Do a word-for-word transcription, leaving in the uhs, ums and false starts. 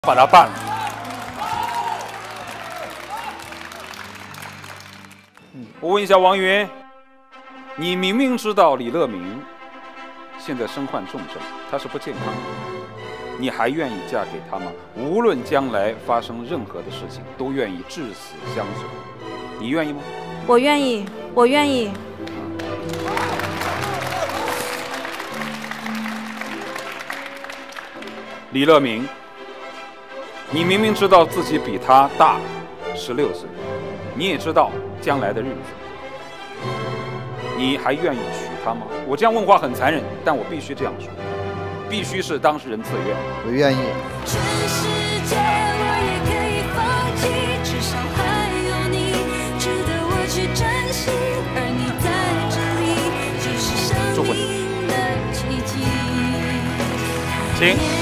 把它办了。我问一下王云，你明明知道李乐明现在身患重症，他是不健康的，你还愿意嫁给他吗？无论将来发生任何的事情，都愿意至死相守，你愿意吗？ 我愿意，我愿意。 李乐明，你明明知道自己比他大十六岁，你也知道将来的日子，你还愿意娶她吗？我这样问话很残忍，但我必须这样说，必须是当事人自愿。 我愿意。 全世界我也可以放弃，至少还有你值得我去珍惜，而你在这里就是生命的奇迹。 请。